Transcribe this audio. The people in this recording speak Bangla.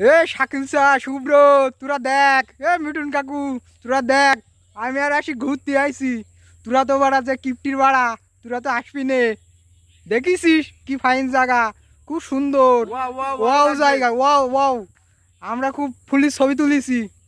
এ শাকিল চা শুভ্র, তোরা দেখ। মিঠুন কাকু, তোরা দেখ। আমি আর আসি ঘুরতে আইছি। তোরা তো বাড়া যে কিপ্টির বাড়া, তোরা তো আসবি নে। দেখিসিস কি ফাইন জায়গা, খুব সুন্দর। ওয়াও জায়গা, ওয়াও ওয়াও। আমরা খুব ফুলি ছবি তুলিছি।